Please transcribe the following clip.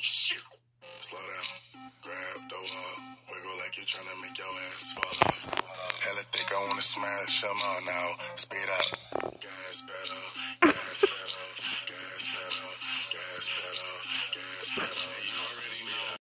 Slow down, grab the wall, wiggle like you're trying to make your ass fall off. Hella thick, I wanna smash them all now. Speed up.